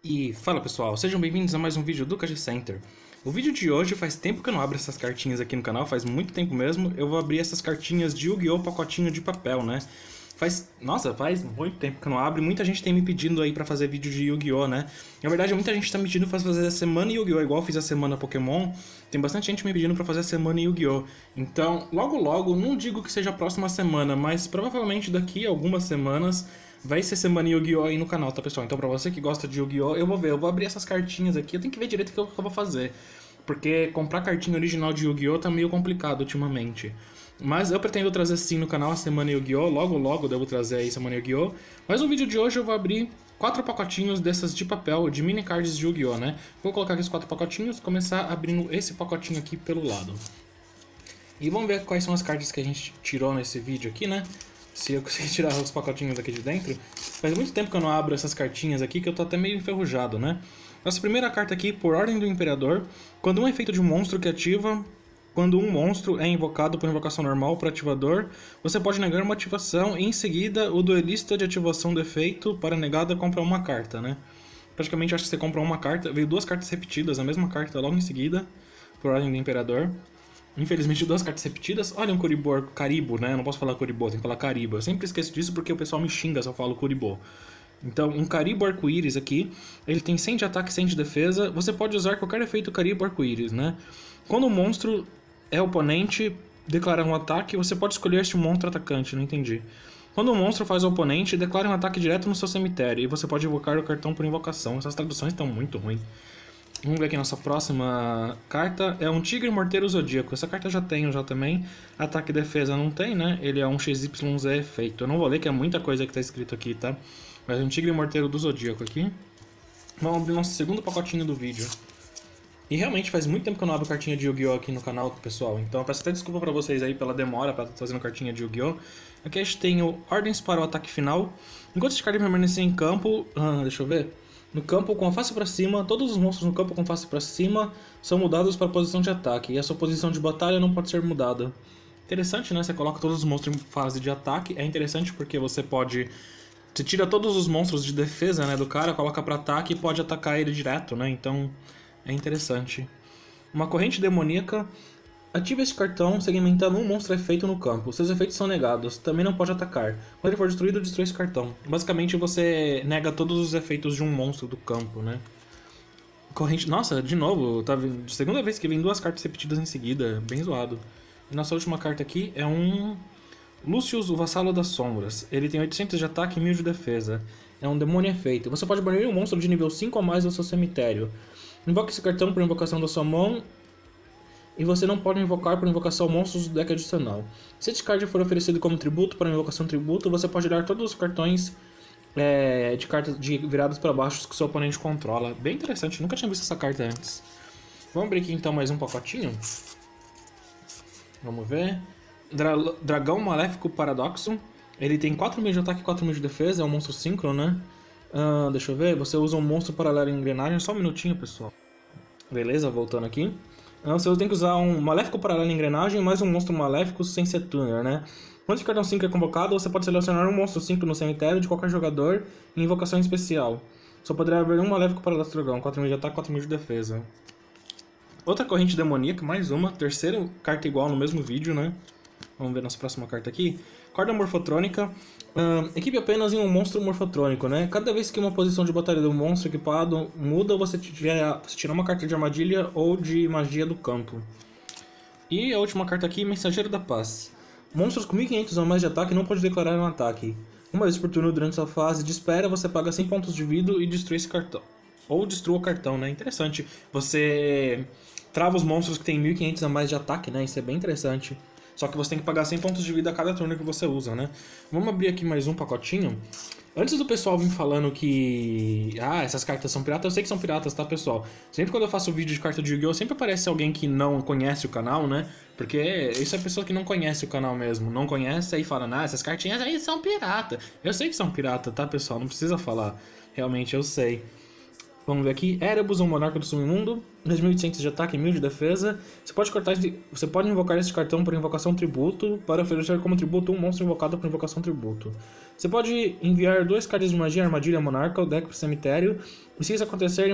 E fala pessoal, sejam bem-vindos a mais um vídeo do KG Center. O vídeo de hoje faz tempo que eu não abro essas cartinhas aqui no canal, faz muito tempo mesmo. Eu vou abrir essas cartinhas de Yu-Gi-Oh! Pacotinho de papel, né? Faz muito tempo que eu não abro e muita gente tem me pedindo aí pra fazer vídeo de Yu-Gi-Oh! Né? Na verdade, muita gente tá me pedindo pra fazer a semana Yu-Gi-Oh! Igual eu fiz a semana Pokémon. Tem bastante gente me pedindo pra fazer a semana Yu-Gi-Oh! Então, logo, não digo que seja a próxima semana, mas provavelmente daqui a algumas semanas vai ser semana Yu-Gi-Oh! Aí no canal, tá pessoal? Então pra você que gosta de Yu-Gi-Oh! Eu vou abrir essas cartinhas aqui, eu tenho que ver direito o que eu vou fazer. Porque comprar cartinha original de Yu-Gi-Oh! Tá meio complicado ultimamente. Mas eu pretendo trazer sim no canal a semana Yu-Gi-Oh! Logo eu devo trazer aí semana Yu-Gi-Oh! Mas no vídeo de hoje eu vou abrir 4 pacotinhos dessas de papel, de mini cards de Yu-Gi-Oh! Né? Vou colocar aqui os 4 pacotinhos, começar abrindo esse pacotinho aqui pelo lado. E vamos ver quais são as cartas que a gente tirou nesse vídeo aqui, né? Se eu conseguir tirar os pacotinhos aqui de dentro. Faz muito tempo que eu não abro essas cartinhas aqui, que eu tô até meio enferrujado, né? Nossa primeira carta aqui, por ordem do Imperador. Quando um efeito de um monstro que ativa... Quando um monstro é invocado por invocação normal para ativador, você pode negar uma ativação e em seguida o duelista de ativação do efeito para negada compra uma carta, né? Praticamente acho que você compra uma carta, veio 2 cartas repetidas, a mesma carta logo em seguida, por ordem do Imperador. Infelizmente 2 cartas repetidas. Olha um Caribo, né? Eu não posso falar Coribo, tem que falar Caribo. Eu sempre esqueço disso porque o pessoal me xinga se eu falo Coribo. Então, um Caribo Arco-Íris aqui, ele tem 100 de ataque e 100 de defesa. Você pode usar qualquer efeito Caribo Arco-Íris, né? Quando o monstro é oponente, declara um ataque, você pode escolher se o monstro é atacante, não entendi. Quando o monstro faz o oponente, declara um ataque direto no seu cemitério e você pode invocar o cartão por invocação. Essas traduções estão muito ruins. Vamos ver aqui nossa próxima carta. É um Tigre Morteiro Zodíaco. Essa carta já tenho já também. Ataque e defesa não tem, né? Ele é um XYZ efeito. Eu não vou ler que é muita coisa que tá escrito aqui, tá? Mas é um Tigre Morteiro do Zodíaco aqui. Vamos abrir nosso segundo pacotinho do vídeo. E realmente faz muito tempo que eu não abro cartinha de Yu-Gi-Oh! Aqui no canal, pessoal. Então eu peço até desculpa pra vocês aí pela demora pra estar fazendo cartinha de Yu-Gi-Oh! Aqui a gente tem o Ordens para o Ataque Final. Enquanto esse card permanecer em campo... deixa eu ver... No campo com a face para cima, todos os monstros no campo com face para cima são mudados para a posição de ataque, e a sua posição de batalha não pode ser mudada. Interessante, né? Você coloca todos os monstros em fase de ataque, é interessante porque você pode... Você tira todos os monstros de defesa, né, do cara, coloca para ataque e pode atacar ele direto, né? Então, é interessante. Uma corrente demoníaca... Ative esse cartão segmentando um monstro efeito no campo. Seus efeitos são negados. Também não pode atacar. Quando ele for destruído, destrói esse cartão. Basicamente você nega todos os efeitos de um monstro do campo, né? Corrente... Nossa, de novo. Tá... Segunda vez que vem 2 cartas repetidas em seguida. Bem zoado. E nossa última carta aqui é um... Lucius, o Vassalo das Sombras. Ele tem 800 de ataque e 1000 de defesa. É um demônio efeito. Você pode banir um monstro de nível 5 ou mais do seu cemitério. Invoque esse cartão por invocação da sua mão... E você não pode invocar por invocação monstros do deck adicional. Se este card for oferecido como tributo para invocação tributo, você pode dar todos os cartões de cartas virados para baixo que seu oponente controla. Bem interessante, nunca tinha visto essa carta antes. Vamos abrir aqui então mais um pacotinho. Vamos ver. Dragão Maléfico Paradoxo. Ele tem 4.000 de ataque e 4.000 de defesa, é um monstro síncrono, né? Deixa eu ver, você usa um monstro paralelo em engrenagem. Só um minutinho, pessoal. Beleza, voltando aqui. Você tem que usar um Maléfico Paralelo em Engrenagem mais um monstro maléfico sem ser tuner, né? Quando esse cartão 5 é convocado, você pode selecionar um monstro 5 no cemitério de qualquer jogador em invocação especial. Só poderá haver um Maléfico Paralelo Dragão, 4.000 de ataque, 4.000 de defesa. Outra corrente demoníaca, mais uma, terceira carta igual no mesmo vídeo, né? Vamos ver nossa próxima carta aqui. Corda Morfotrônica. Equipe apenas em um monstro morfotrônico, né? Cada vez que uma posição de batalha do monstro equipado muda, você tira uma carta de armadilha ou de magia do campo. E a última carta aqui, Mensageiro da Paz. Monstros com 1500 ou mais de ataque não pode declarar um ataque. Uma vez por turno durante sua fase de espera, você paga 100 pontos de vida e destrói esse cartão. Ou destrua o cartão, né? Interessante. Você trava os monstros que tem 1500 a mais de ataque, né? Isso é bem interessante. Só que você tem que pagar 100 pontos de vida a cada turno que você usa, né? Vamos abrir aqui mais um pacotinho. Antes do pessoal vir falando que... essas cartas são piratas, eu sei que são piratas, tá, pessoal? Sempre quando eu faço vídeo de carta de Yu-Gi-Oh! Sempre aparece alguém que não conhece o canal, né? Porque isso é pessoa que não conhece o canal mesmo. Não conhece, aí fala, essas cartinhas aí são pirata. Eu sei que são pirata, tá, pessoal? Não precisa falar. Realmente, eu sei. Vamos ver aqui, Erebus, um monarca do submundo, 2800 de ataque e 1000 de defesa. Você pode invocar este cartão por invocação tributo para oferecer como tributo um monstro invocado por invocação tributo. Você pode enviar 2 cartas de magia, armadilha, monarca, ou deck para o cemitério. E se isso acontecer,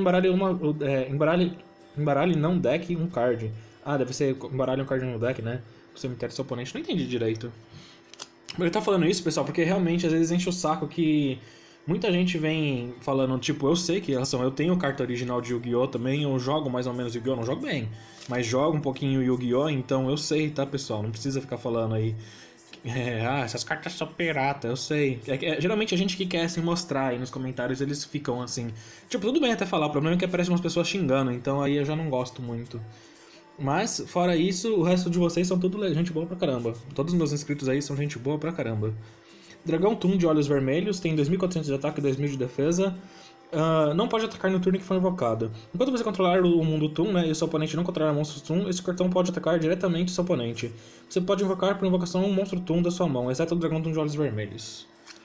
embaralhe não deck um card. Ah, deve ser embaralhe um card no deck, né? O cemitério do seu oponente. Não entendi direito. Ele tá falando isso, pessoal, porque realmente às vezes enche o saco que muita gente vem falando, tipo, eu sei que eu tenho carta original de Yu-Gi-Oh! Também, eu jogo mais ou menos Yu-Gi-Oh! Não jogo bem, mas jogo um pouquinho Yu-Gi-Oh! Então eu sei, tá, pessoal? Não precisa ficar falando aí, essas cartas são pirata, eu sei. Geralmente a gente que quer se mostrar aí nos comentários, eles ficam assim, tipo, tudo bem até falar, o problema é que aparecem umas pessoas xingando, então aí eu já não gosto muito. Mas, fora isso, o resto de vocês são tudo gente boa pra caramba. Todos os meus inscritos aí são gente boa pra caramba. Dragão Toon de olhos vermelhos, tem 2400 de ataque e 2000 de defesa. Não pode atacar no turno que foi invocado. Enquanto você controlar o mundo Toon, né, e o seu oponente não controlar monstros Toon, esse cartão pode atacar diretamente o seu oponente. Você pode invocar por invocação um monstro Toon da sua mão, exceto o Dragão Toon de olhos vermelhos.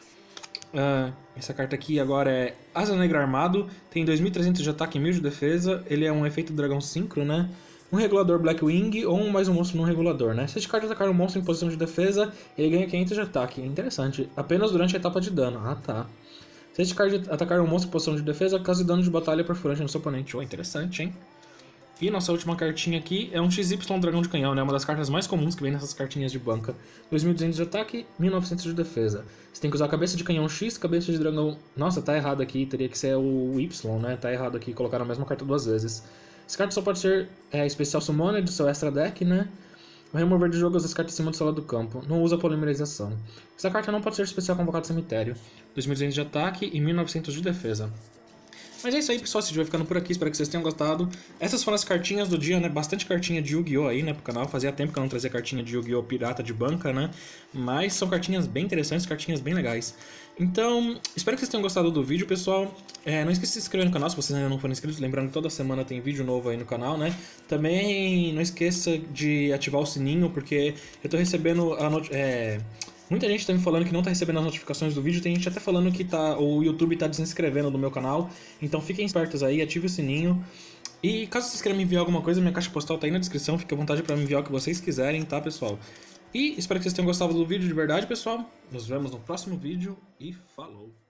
Essa carta aqui agora é Asa Negra Armado, tem 2300 de ataque e 1000 de defesa. Ele é um efeito dragão síncro, né? Um regulador Blackwing ou mais um monstro não regulador, né? Se este card atacar um monstro em posição de defesa, ele ganha 500 de ataque. Interessante. Apenas durante a etapa de dano. Ah, tá. Se este card atacar um monstro em posição de defesa, cause dano de batalha perfurante no seu oponente. Oh, interessante, hein? E nossa última cartinha aqui é um XY Dragão de Canhão, né? Uma das cartas mais comuns que vem nessas cartinhas de banca. 2200 de ataque, 1900 de defesa. Você tem que usar cabeça de canhão X, cabeça de dragão... Nossa, tá errado aqui. Teria que ser o Y, né? Tá errado aqui. Colocaram a mesma carta 2 vezes. Esse carta só pode ser especial Summoner do seu extra deck, né? Vai remover de jogo as cartas em cima do sala do campo. Não usa polimerização. Essa carta não pode ser especial convocado do cemitério. 2200 de ataque e 1900 de defesa. Mas é isso aí, pessoal. Esse vídeo vai ficando por aqui. Espero que vocês tenham gostado. Essas foram as cartinhas do dia, né? Bastante cartinha de Yu-Gi-Oh! Aí, né? Pro canal. Fazia tempo que eu não trazia cartinha de Yu-Gi-Oh! Pirata de banca, né? Mas são cartinhas bem interessantes, cartinhas bem legais. Então, espero que vocês tenham gostado do vídeo, pessoal. Não esqueça de se inscrever no canal se vocês ainda não forem inscritos. Lembrando que toda semana tem vídeo novo aí no canal, né? Também não esqueça de ativar o sininho, porque eu tô recebendo muita gente tá me falando que não tá recebendo as notificações do vídeo, tem gente até falando que o YouTube tá desinscrevendo do meu canal, então fiquem espertos aí, ative o sininho. E caso vocês queiram me enviar alguma coisa, minha caixa postal tá aí na descrição, fique à vontade pra me enviar o que vocês quiserem, tá, pessoal? E espero que vocês tenham gostado do vídeo de verdade, pessoal. Nos vemos no próximo vídeo e falou!